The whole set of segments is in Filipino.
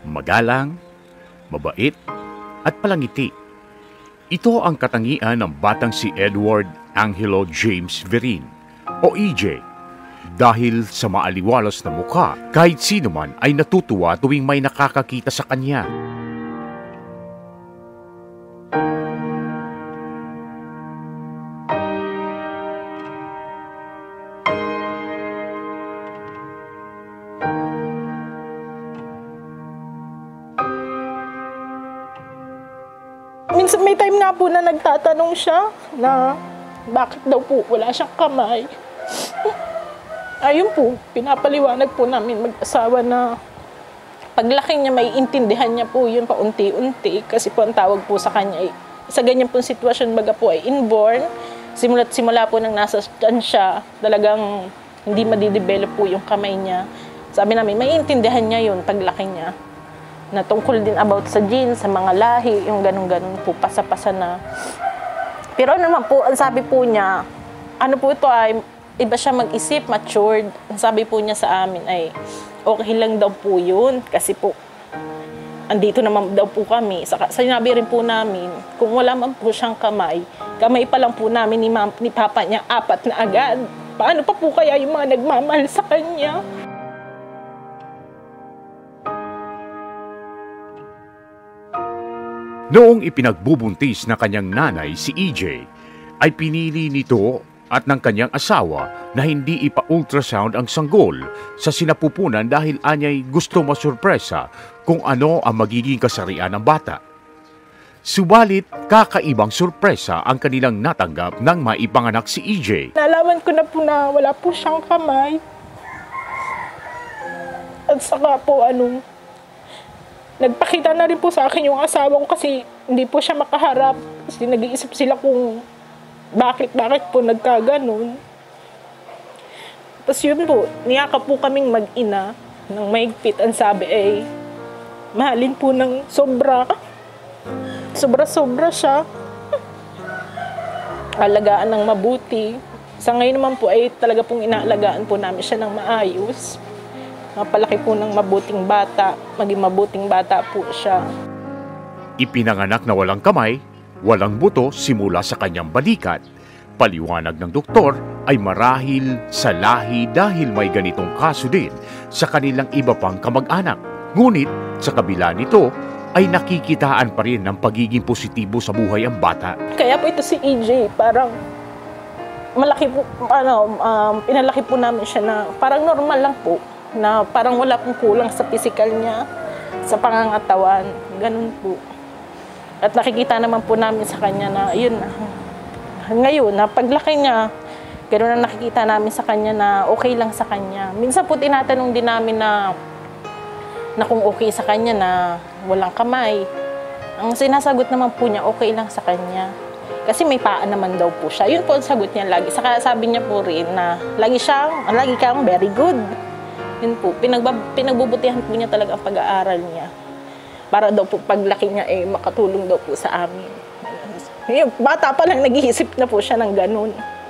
magalang, mabait, at palangiti. Ito ang katangian ng batang si Edward Angelo James Verin o EJ. Dahil sa maaliwalas na mukha, kahit sino man ay natutuwa tuwing may nakakakita sa kanya. Minsan may time nga po na nagtatanong siya na bakit daw po wala siyang kamay. Ayun po, pinapaliwanag po namin mag-asawa na paglaki niya may intindihan niya po yun paunti-unti kasi po ang tawag po sa kanya ay, sa ganyan pong sitwasyon baga po ay inborn. Simula't simula po nang nasa tiyan siya, talagang hindi madidevelop po yung kamay niya. Sabi namin, may intindihan niya yun paglaki niya. Na tungkol din about sa genes, sa mga lahi, yung ganun-ganun po, pasa-pasa na. Pero naman po, ang sabi po niya, ano po ito ay, iba siya mag-isip, matured. Ang sabi po niya sa amin ay, okay lang daw po yun. Kasi po, andito naman daw po kami. Sinabi rin po namin, kung wala man po siyang kamay, kamay pa lang po namin ni Papa niya, 4 na agad. Paano pa po kaya yung mga nagmamahal sa kanya? Noong ipinagbubuntis na kanyang nanay si EJ, ay pinili nito at ng kanyang asawa na hindi ipa-ultrasound ang sanggol sa sinapupunan dahil anyay gusto masurpresa kung ano ang magiging kasarian ng bata. Subalit, kakaibang surpresa ang kanilang natanggap nang maipanganak si EJ. Nalaman ko na po na wala po siyang kamay. At saka po nagpakita na rin po sa akin yung asawa ko kasi hindi po siya makaharap. Kasi nag-iisip sila kung bakit po nagkaganon. Tapos yun po, niyakap po kaming mag-ina ng maigpit. Ang sabi ay, mahalin po ng sobra. Sobra-sobra siya. Alagaan ng mabuti. Sa ngayon naman po ay talaga pong inaalagaan po namin siya ng maayos. Mapalaki po ng mabuting bata, maging mabuting bata po siya. Ipinanganak na walang kamay, walang buto simula sa kanyang balikat. Paliwanag ng doktor ay marahil sa lahi dahil may ganitong kaso din sa kanilang iba pang kamag-anak. Ngunit sa kabila nito ay nakikitaan pa rin ng pagiging positibo sa buhay ang bata. Kaya po ito si EJ, parang malaki po, pinalaki po namin siya na parang normal lang po. Na parang wala pong kulang sa physical niya, sa pangangatawan, ganun po. At nakikita naman po namin sa kanya na, yun, ngayon, na paglaki niya, gano'n na nakikita namin sa kanya na okay lang sa kanya. Minsan po tinatanong din namin na kung okay sa kanya na walang kamay. Ang sinasagot naman po niya, okay lang sa kanya. Kasi may paa naman daw po siya. Yun po ang sagot niya lagi. Saka sabi niya po rin na lagi kang very good. Yun po, pinagbubutihan po niya talaga ang pag-aaral niya. Para daw po paglaki niya makatulong daw po sa amin. Yung bata pa lang nag-iisip na po siya ng ganun.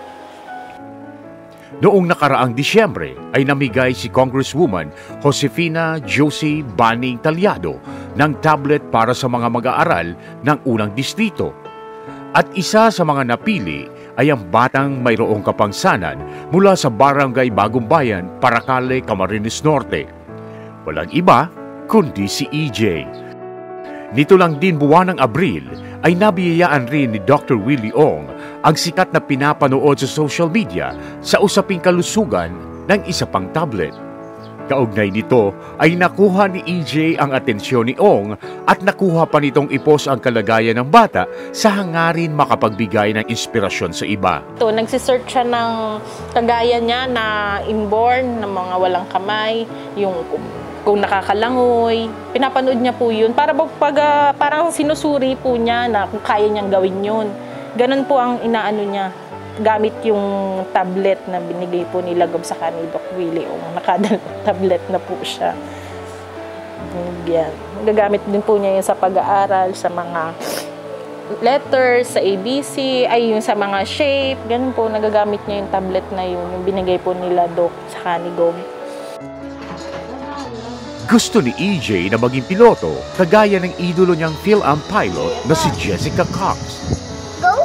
Noong nakaraang Disyembre ay namigay si Congresswoman Josefina Josie Banning Talyado ng tablet para sa mga mag-aaral ng unang distrito. At isa sa mga napili ay ang batang mayroong kapangsanan mula sa Barangay Bagong Bayan, Paracale, Camarines Norte. Walang iba kundi si EJ. Nito lang din buwan ng Abril ay nabiyayaan rin ni Dr. Willie Ong ang sikat na pinapanood sa social media sa usaping kalusugan ng isa pang tablet. Kaugnay nito ay nakuha ni EJ ang atensyon ni Ong at nakuha pa nitong ipos ang kalagayan ng bata sa hangarin makapagbigay ng inspirasyon sa iba. Nagsisearch siya ng kagaya niya na inborn, ng mga walang kamay, yung kung nakakalangoy. Pinapanood niya po yun. Parang sinusuri po niya na kung kaya niyang gawin yun. Ganun po ang inaano niya. Gamit yung tablet na binigay po ni Lagob sa kanil Doc Willie o nakadal-tablet na po siya. Yan. Gagamit din po niya yun sa pag-aaral, sa mga letters, sa ABC, ay yung sa mga shape, ganun po, nagagamit niya yung tablet na yun, yung binigay po nila Doc sa kanil Doc. Gusto ni EJ na maging piloto, kagaya ng idolo niyang Phil-Am pilot na si Jessica Cox. Go!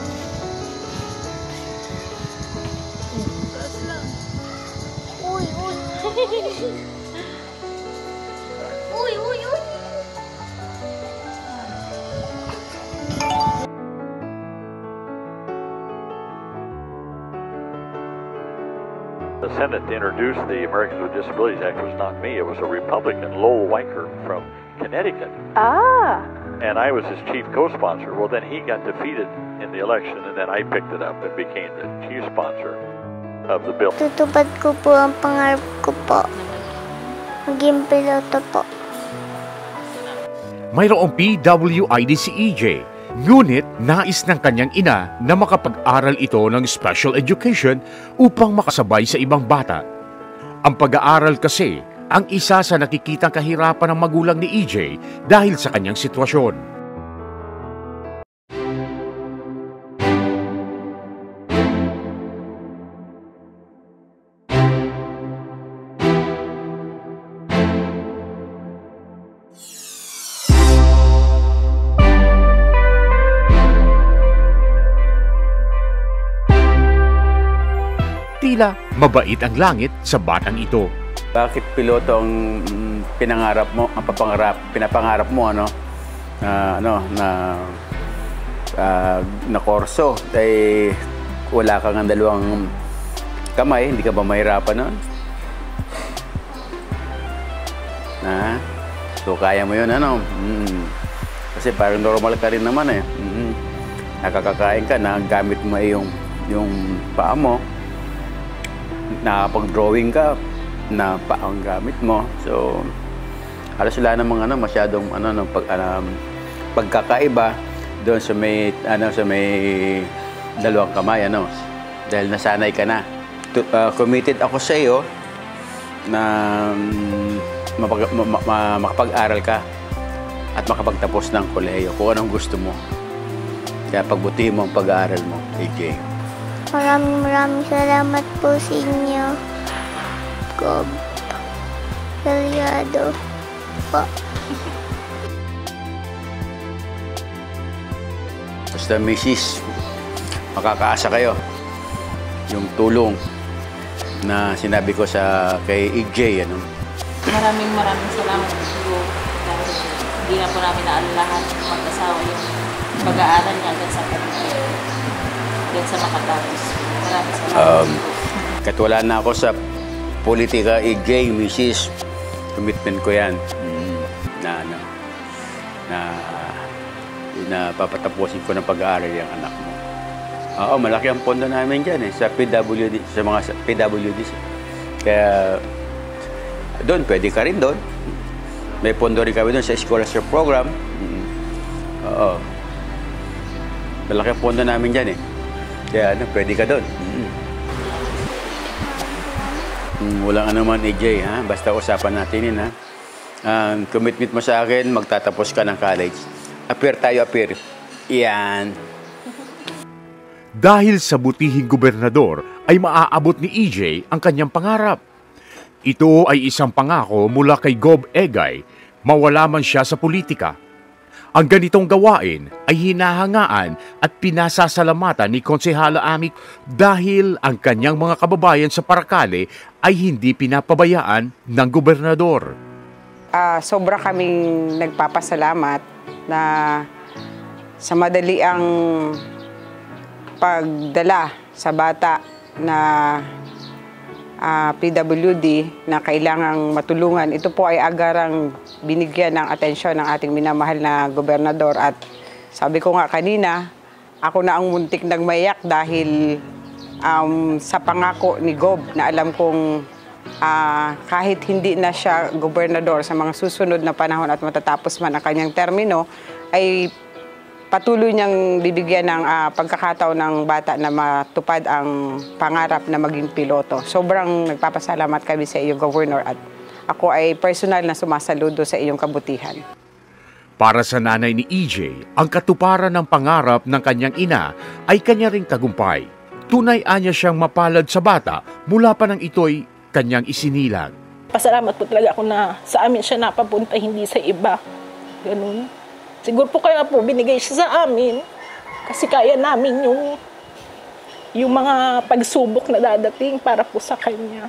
Uy, uy. Uy, uy, uy. The Senate introduced the Americans with Disabilities Act was not me. It was a Republican, Lowell Weicker from Connecticut. Ah! And I was his chief co-sponsor. Well, then he got defeated in the election, and then I picked it up and became the chief sponsor of the bill. Tutupad ko po ang pangarap ko po. Maging piloto po. Mayroong PWID si EJ, ngunit nais ng kanyang ina na makapag-aral ito ng special education upang makasabay sa ibang bata. Ang pag-aaral kasi ang isa sa nakikitang kahirapan ng magulang ni EJ dahil sa kanyang sitwasyon. Tila mabait ang langit sa batang ito. Bakit piloto ang pinangarap mo, ang pinapangarap mo na korso? Dahil wala kang dalawang kamay, hindi ka ba mahirapan nun? So kaya mo yun, Kasi parang normal ka rin naman eh. Nakakakain ka, nagamit mo yung paa mo. Nakapag-drawing ka, na paang gamit mo. So, halos wala namang masyadong pagkakaiba doon sa may dalawang kamay, dahil nasanay ka na. Committed ako sa iyo na makapag-aral ka at makapagtapos ng kolehiyo kung anong gusto mo. Kaya pagbutihin mo ang pag-aaral mo, AJ. Maraming salamat po sa inyo. Gob. Talyado po. Basta misis, makakaasa kayo. Yung tulong na sinabi ko kay EJ, Maraming salamat po dahil hindi na po namin naalalahan mag-asawa yung pag-aaral niya hanggang sa makatapos. Maraming salamat. Kahit wala na ako sa politika, EJ, Mrs. Commitment ko yan. Na papatapusin ko ng pag-aaral yung anak mo. Oo, malaki ang pondo namin dyan sa PWD, sa mga PWD. Kaya doon, pwede ka rin doon. May pondo rin kami doon sa scholarship program. Oo. Malaki ang pondo namin dyan Kaya pwede ka doon. Walang anuman, EJ, basta usapan natin yun, commitment mo sa akin, magtatapos ka ng college. Appear tayo, appear. Yan. Dahil sa butihing gobernador ay maaabot ni EJ ang kanyang pangarap. Ito ay isang pangako mula kay Gob Egay, mawala man siya sa politika. Ang ganitong gawain ay hinahangaan at pinasasalamatan ni Konsehala Amik dahil ang kanyang mga kababayan sa Paracale ay hindi pinapabayaan ng gobernador. Sobra kaming nagpapasalamat na sa madali ang pagdala sa bata na PWD na kailangang matulungan. Ito po ay agarang binigyan ng atensyon ng ating minamahal na gobernador. At sabi ko nga kanina, ako na ang muntik nang maiyak dahil sa pangako ni Gob na alam kong kahit hindi na siya gobernador sa mga susunod na panahon at matatapos man ang kanyang termino, ay patuloy niyang bibigyan ng pagkakataon ng bata na matupad ang pangarap na maging piloto. Sobrang nagpapasalamat kami sa iyo, Governor, at ako ay personal na sumasaludo sa iyong kabutihan. Para sa nanay ni EJ, ang katuparan ng pangarap ng kanyang ina ay kanya ring tagumpay. Tunay anya siyang mapalad sa bata mula pa nang ito'y kanyang isinilang. pasalamat po talaga ako na sa amin siya napapunta, hindi sa iba. Ganun. Siguro po kaya po binigay siya sa amin kasi kaya namin yung mga pagsubok na dadating para po sa kanya.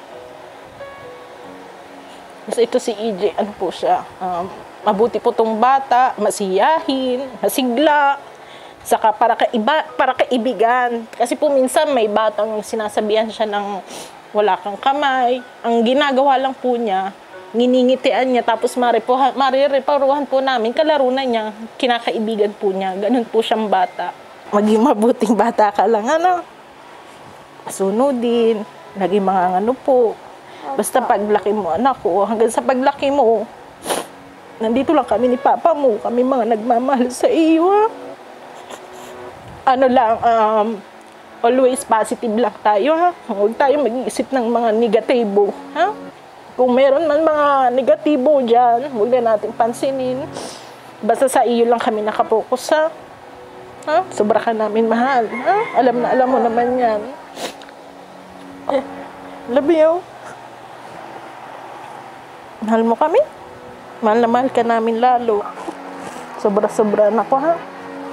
Kasi ito si EJ, ano po siya, mabuti po tong bata, masiyahin, masigla, saka para kaibigan. Kasi po minsan may batang sinasabihan siya ng wala kang kamay. Ang ginagawa lang po niya, nginingitian niya, tapos marireparuhan po namin, kalaro na niya, kinakaibigan po niya. Ganun po siyang bata. Maging mabuting bata ka lang, ano? Sunodin, naging mga ano po. Basta paglaki mo, anak ko, hanggang sa paglaki mo, nandito lang kami ni Papa mo, kami mga nagmamahal sa iyo, ha? Ano lang, always positive lang tayo, ha? Huwag tayo mag-iisip ng mga negatibo, ha? Kung meron man mga negatibo dyan, huwag na natin pansinin. Basta sa iyo lang kami nakapokus, ha? Ha? Sobra ka namin mahal, ha? Alam mo naman yan. Love you. Mahal mo kami? Mahal na mahal ka namin lalo. Sobra-sobra na ko, ha?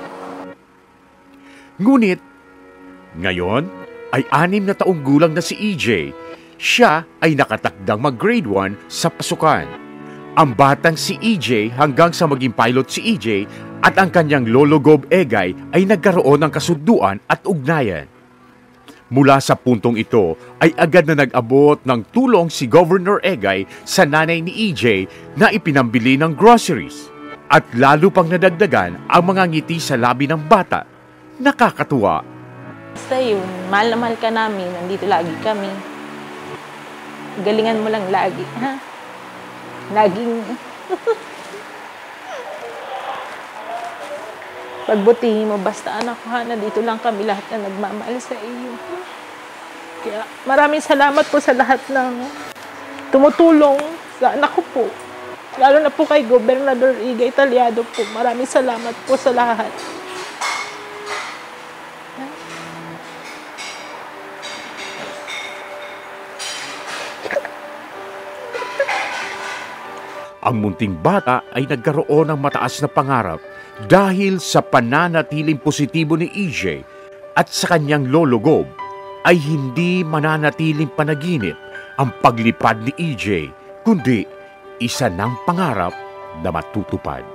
Ngunit, ngayon ay 6 na taong gulang na si EJ. Siya ay nakatakdang mag-grade 1 sa pasukan. Ang batang si EJ hanggang sa maging pilot si EJ at ang kanyang lolo Gob Egay ay nagkaroon ng kasunduan at ugnayan. Mula sa puntong ito ay agad na nag-abot ng tulong si Governor Egay sa nanay ni EJ na ipinambili ng groceries. At lalo pang nadagdagan ang mga ngiti sa labi ng bata. Nakakatuwa. Basta yun, mahal na mahal ka namin, nandito lagi kami. Galingan mo lang lagi, ha? Laging... Pagbutihin mo, basta anak ko, ha? Nandito lang kami lahat na nagmamahal sa iyo. Kaya maraming salamat po sa lahat ng tumutulong sa anak ko po. Lalo na po kay Gobernador Igay Talyado po. Maraming salamat po sa lahat. Ang munting bata ay nagkaroon ng mataas na pangarap dahil sa pananatiling positibo ni EJ at sa kanyang lolo Gob ay hindi mananatiling panaginip ang paglipad ni EJ, kundi isa ng pangarap na matutupad.